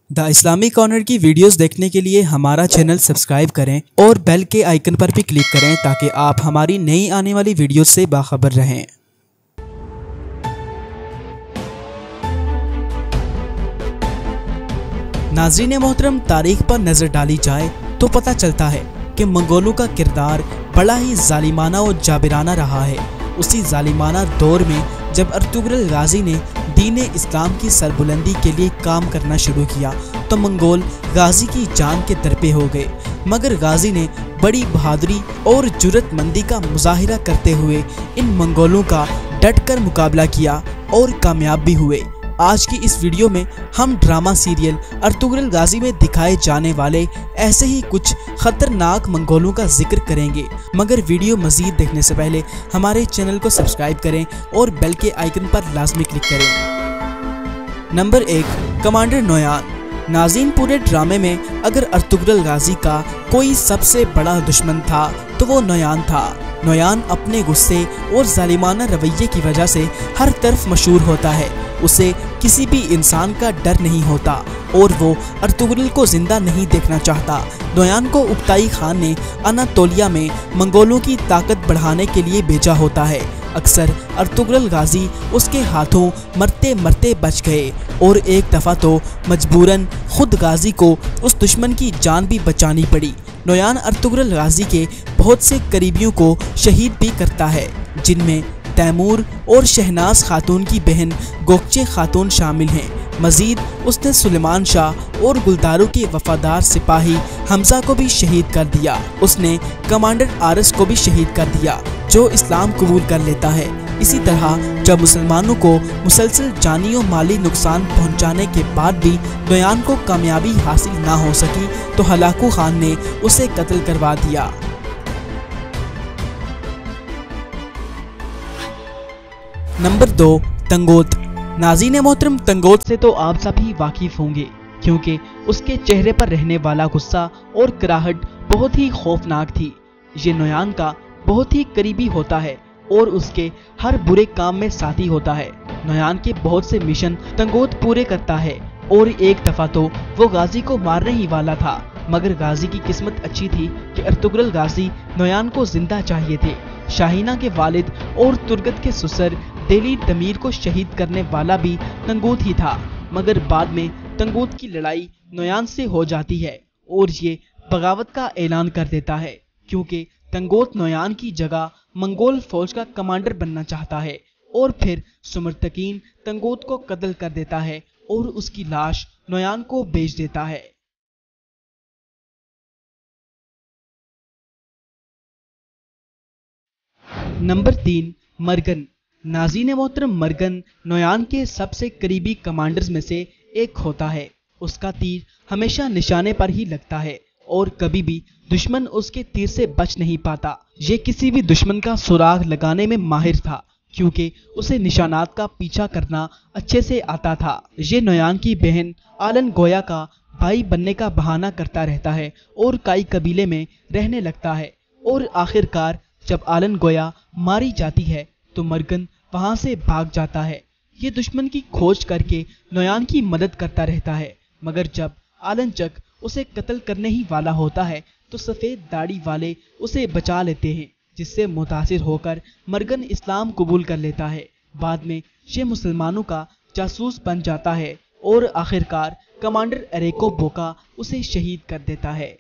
The Islamic corner की videos देखने के लिए हमारा चैनल सब्सक्राइब करें और बेल के आइकन पर भी क्लिक करें ताकि आप हमारी नई आने वाली वीडियोस से बाखबर रहें। नाज़रीन मोहतरम, तारीख पर नज़र डाली जाए तो पता चलता है कि मंगोलों का किरदार बड़ा ही जालिमाना और जाबिराना रहा है। उसी जालिमाना दौर में जब अर्तुगरुल गाजी ने दीन इस्लाम की सरबुलंदी के लिए काम करना शुरू किया तो मंगोल गाजी की जान के दरपे हो गए, मगर गाजी ने बड़ी बहादुरी और जुर्रतमंदी का मुजाहिरा करते हुए इन मंगोलों का डटकर मुकाबला किया और कामयाब भी हुए। आज की इस वीडियो में हम ड्रामा सीरियल अर्तुगरुल गाजी में दिखाए जाने वाले ऐसे ही कुछ खतरनाक मंगोलों का जिक्र करेंगे, मगर वीडियो मजीद देखने से पहले हमारे चैनल को सब्सक्राइब करें और बेल के आइकन पर लाजमी क्लिक करें। Number 1, commander Noyan. नाज़रीन, पूरे ड्रामे में अगर अर्तुगरुल गाजी का कोई सबसे बड़ा दुश्मन था तो वो नोयान था। नोयान अपने गुस्से और जालिमाना रवैये की वजह से हर तरफ मशहूर होता है। उसे किसी भी इंसान का डर नहीं होता और वो अर्तुगरुल को जिंदा नहीं देखना चाहता। नोयान को उक्ताई खान ने अनातोलिया में मंगोलों की ताकत बढ़ाने के लिए भेजा होता है। अक्सर अर्तुगरुल गाजी उसके हाथों मरते मरते बच गए और एक दफ़ा तो मजबूरन खुद गाजी को उस दुश्मन की जान भी बचानी पड़ी। नोयान अर्तुगरुल गाजी के बहुत से करीबियों को शहीद भी करता है, जिनमें तैमूर और शहनाज खातून की बहन गोकचे खातून शामिल हैं। मजीद उसने सुलेमान शाह और गुलदारों के वफादार सिपाही हमजा को भी शहीद कर दिया। उसने कमांडर आरस को भी शहीद कर दिया, जो इस्लाम कबूल कर लेता है। इसी तरह जब मुसलमानों को मुसलसल जानी और माली नुकसान पहुंचाने के बाद भी नोयान को कामयाबी हासिल ना हो सकी तो हलाकू खान ने उसे कत्ल करवा दिया। Number 2, Tangot. नाज़रीन मोहतरम, तंगोत से तो आप सभी वाकिफ होंगे क्योंकि उसके चेहरे पर रहने वाला गुस्सा और कराहट बहुत ही खौफनाक थी। ये नोयान का बहुत ही करीबी होता है और उसके हर बुरे काम में साथी होता है। नोयान के बहुत से मिशन तंगोत पूरे करता है और एक दफा तो वो गाजी को मारने ही वाला था, मगर गाजी की किस्मत अच्छी थी कि अर्तुगरुल गाजी नोयान को जिंदा चाहिए थे। शाहीना के वालिद और तुर्गत के ससुर दिली तमीर को शहीद करने वाला भी तंगोत ही था, मगर बाद में तंगोत की लड़ाई नोयान से हो जाती है और ये बगावत का ऐलान कर देता है क्योंकि तंगोत नोयान की जगह मंगोल फौज का कमांडर बनना चाहता है और फिर सुमरतकीन तंगोत को कत्ल कर देता है और उसकी लाश नोयान को बेच देता है। Number 3, Margen. नाज़रीन मोहतरम, मरगन नोयान के सबसे करीबी कमांडर्स में से एक होता है। उसका तीर हमेशा निशाने पर ही लगता है और कभी भी दुश्मन उसके तीर से बच नहीं पाता। ये किसी भी दुश्मन का सुराग लगाने में माहिर था क्योंकि उसे निशानात का पीछा करना अच्छे से आता था। ये नोयान की बहन आलन गोया का भाई बनने का बहाना करता रहता है और काई कबीले में रहने लगता है और आखिरकार जब आलन गोया मारी जाती है तो मरगन वहां से भाग जाता है। ये दुश्मन की खोज करके नोयान की मदद करता रहता है, मगर जब आलन चक उसे कत्ल करने ही वाला होता है तो सफेद दाढ़ी वाले उसे बचा लेते हैं, जिससे मुतासिर होकर मरगन इस्लाम कबूल कर लेता है। बाद में ये मुसलमानों का जासूस बन जाता है और आखिरकार कमांडर एरेको बोका उसे शहीद कर देता है।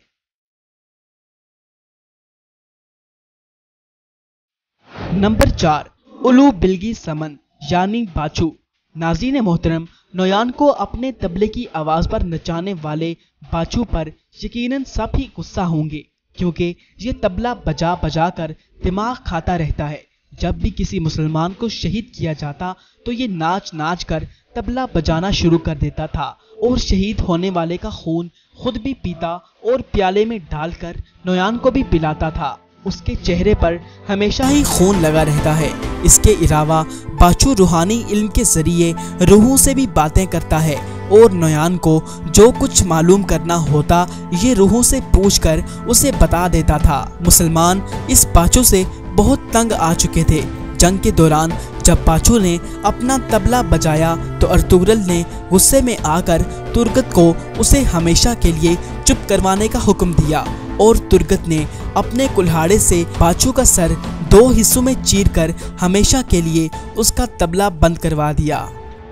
नंबर 4, उलू बिल्गी समन यानी बाछू। नाज़रीन मोहतरम, नोयान को अपने तबले की आवाज पर नचाने वाले बाछू पर यकीनन सब ही गुस्सा होंगे क्योंकि ये तबला बजा बजा कर दिमाग खाता रहता है। जब भी किसी मुसलमान को शहीद किया जाता तो ये नाच नाच कर तबला बजाना शुरू कर देता था और शहीद होने वाले का खून खुद भी पीता और प्याले में डालकर नोयान को भी पिलाता था। उसके चेहरे पर हमेशा ही खून लगा रहता है। इसके अलावा बाछू रूहानी इल्म के जरिए रूहों से भी बातें करता है और नोयान को जो कुछ मालूम करना होता ये रूहों से पूछकर उसे बता देता था। मुसलमान इस बाछू से बहुत तंग आ चुके थे जंग के दौरान जब बाछू ने अपना तबला बजाया तो अर्तुगरुल ने गुस्से में आकर तुर्गत को उसे हमेशा के लिए चुप करवाने का हुक्म दिया और तुर्गत ने अपने कुल्हाड़े से बाछू का सर 2 हिस्सों में चीरकर हमेशा के लिए उसका तबला बंद करवा दिया।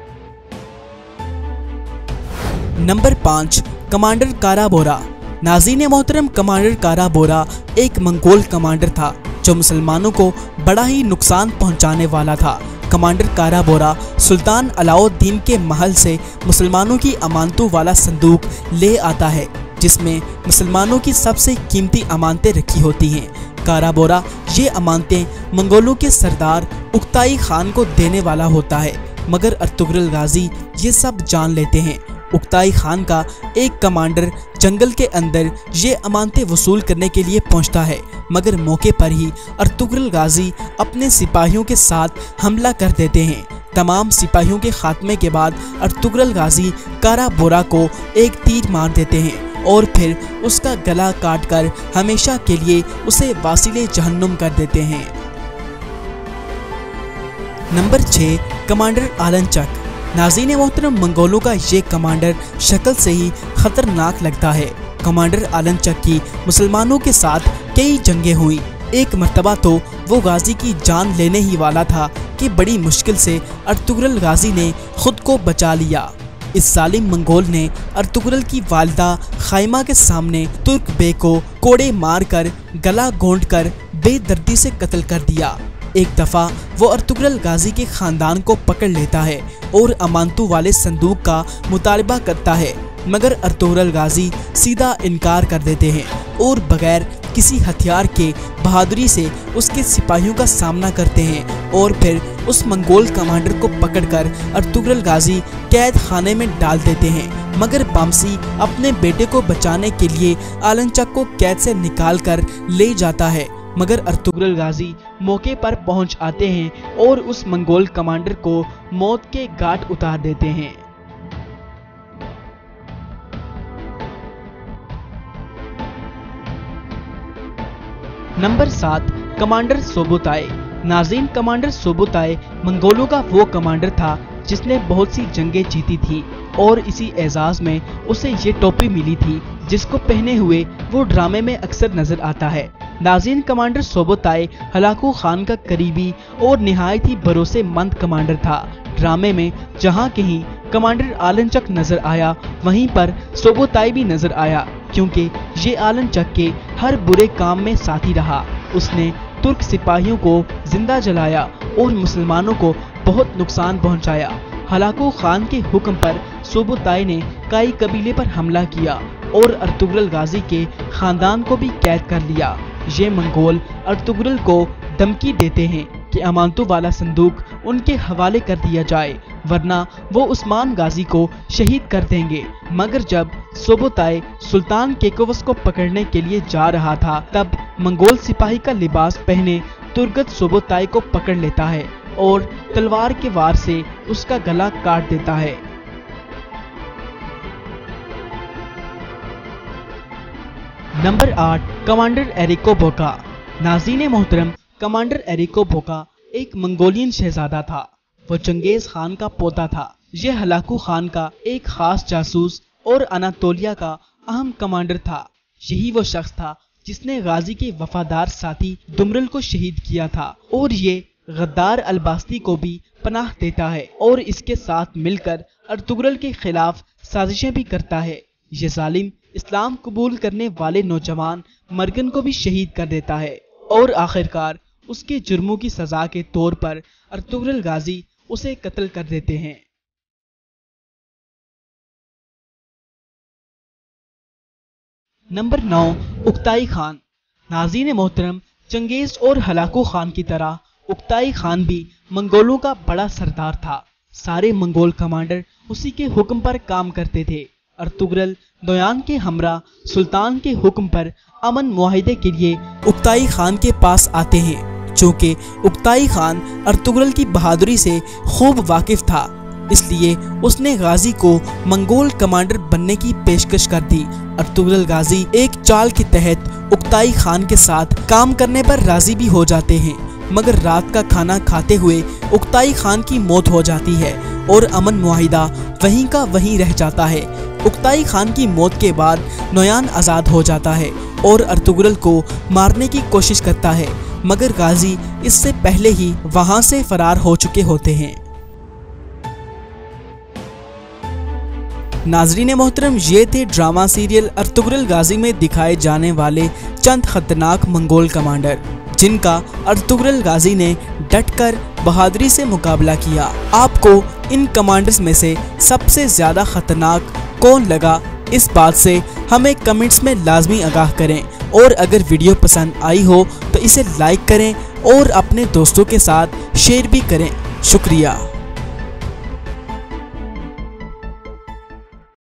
Number 5, commander Karabora. नाज़रीन मोहतरम, कमांडर काराबोरा एक मंगोल कमांडर था जो मुसलमानों को बड़ा ही नुकसान पहुंचाने वाला था। कमांडर काराबोरा सुल्तान अलाउद्दीन के महल से मुसलमानों की अमानतों वाला संदूक ले आता है जिसमें मुसलमानों की सबसे कीमती अमानतें रखी होती हैं। काराबोरा ये अमानतें मंगोलों के सरदार उक्ताई खान को देने वाला होता है, मगर अर्तुगरुल गाजी ये सब जान लेते हैं। उक्ताई खान का एक कमांडर जंगल के अंदर ये अमानतें वसूल करने के लिए पहुंचता है, मगर मौके पर ही अर्तुगरुल गाजी अपने सिपाहियों के साथ हमला कर देते हैं। तमाम सिपाहियों के खात्मे के बाद अर्तुगरुल गाजी काराबोरा को एक तीर मार देते हैं और फिर उसका गला काटकर हमेशा के लिए उसे वासिले जहन्नुम कर देते हैं। Number 6, commander Alincak. नाज़रीन मोहतरम, मंगोलों का ये कमांडर शक्ल से ही खतरनाक लगता है। कमांडर आलनचक की मुसलमानों के साथ कई जंगें हुई। एक मर्तबा तो वो गाजी की जान लेने ही वाला था कि बड़ी मुश्किल से अर्तुगरुल गाजी ने खुद को बचा लिया। इस जालिम मंगोल ने अर्तुगरुल की वालिदा खाइमा के सामने तुर्क बे को कोड़े मारकर गला घोंटकर बेदर्दी से कत्ल कर दिया। एक दफ़ा वो अर्तुगरुल गाजी के खानदान को पकड़ लेता है और अमानतों वाले संदूक का मुतालबा करता है, मगर अर्तुगरुल गाजी सीधा इनकार कर देते हैं और बगैर किसी हथियार के बहादुरी से उसके सिपाहियों का सामना करते हैं और फिर उस मंगोल कमांडर को पकड़कर अर्तुगरुल गाजी कैद खाने में डाल देते हैं। मगर बामसी अपने बेटे को बचाने के लिए आलनचक को कैद से निकाल कर ले जाता है, मगर अर्तुगरुल गाजी मौके पर पहुंच आते हैं और उस मंगोल कमांडर को मौत के घाट उतार देते हैं। Number 7, commander Sobutai. नाज़रीन, कमांडर सोबुताई मंगोलों का वो कमांडर था जिसने बहुत सी जंगें जीती थी और इसी एजाज में उसे ये टोपी मिली थी जिसको पहने हुए वो ड्रामे में अक्सर नजर आता है। नाज़रीन, कमांडर सोबुताई हलाकू खान का करीबी और निहायत ही भरोसेमंद कमांडर था। ड्रामे में जहाँ कहीं कमांडर आलनचक नजर आया वहीं पर सोबुताई भी नजर आया, क्योंकि ये आलनचक के हर बुरे काम में साथी रहा। उसने तुर्क सिपाहियों को जिंदा जलाया और मुसलमानों को बहुत नुकसान पहुंचाया। हलाकू खान के हुक्म पर सोबुताई ने काई कबीले पर हमला किया और अर्तुगरुल गाजी के खानदान को भी कैद कर लिया। ये मंगोल अर्तुगरुल को धमकी देते हैं कि अमानतों वाला संदूक उनके हवाले कर दिया जाए, वरना वो उस्मान गाजी को शहीद कर देंगे। मगर जब सोबुताई सुल्तान केकोवस को पकड़ने के लिए जा रहा था तब मंगोल सिपाही का लिबास पहने तुर्गत सोबुताई को पकड़ लेता है और तलवार के वार से उसका गला काट देता है। नंबर 8, कमांडर एरिको बोका। नाज़रीन मोहतरम, कमांडर एरिको बोका एक मंगोलियन शहजादा था। वो चंगेज खान का पोता था। यह हलाकू खान का एक खास जासूस और अनातोलिया का अहम कमांडर था। यही वो शख्स था जिसने गाजी के वफादार साथी दुमरल को शहीद किया था और ये गद्दार अलबास्ती को भी पनाह देता है और इसके साथ मिलकर अर्तुगरुल के खिलाफ साजिशें भी करता है। ये जालिम इस्लाम कबूल करने वाले नौजवान मर्गन को भी शहीद कर देता है और आखिरकार उसके जुर्मों की सजा के तौर पर अर्तुगरुल गाजी उसे कत्ल कर देते हैं। Number 9, Uktai Khan. नाज़रीन मोहतरम, चंगेज और हलाकू खान की तरह उक्ताई खान भी मंगोलों का बड़ा सरदार था। सारे मंगोल कमांडर उसी के हुक्म पर काम करते थे। अर्तुगरुल दोयान के हमरा सुल्तान के हुक्म पर अमन मुआहिदे के लिए उक्ताई खान के पास आते हैं। चूँकि उक्ताई खान अर्तुगरुल की बहादुरी से खूब वाकिफ था, इसलिए उसने गाजी को मंगोल कमांडर बनने की पेशकश कर दी। अर्तुगरुल गाजी एक चाल के तहत उक्ताई खान के साथ काम करने पर राजी भी हो जाते हैं। मगर रात का खाना खाते हुए उक्ताई खान की मौत हो जाती है और अमन मुआहिदा वहीं का वहीं रह जाता है। उक्ताई खान की मौत के बाद नोयान आज़ाद हो जाता है और अर्तुगरुल को मारने की कोशिश करता है, मगर गाजी इससे पहले ही वहां से फरार हो चुके होते हैं। नाजरीन मोहतरम, ये थे ड्रामा सीरियल अर्तुगरुल गाजी में दिखाए जाने वाले चंद खतरनाक मंगोल कमांडर, जिनका अर्तुगरुल गाजी ने डटकर बहादुरी से मुकाबला किया। आपको इन कमांडर्स में से सबसे ज़्यादा खतरनाक कौन लगा, इस बात से हमें कमेंट्स में लाजमी आगाह करें, और अगर वीडियो पसंद आई हो तो इसे लाइक करें और अपने दोस्तों के साथ शेयर भी करें। शुक्रिया।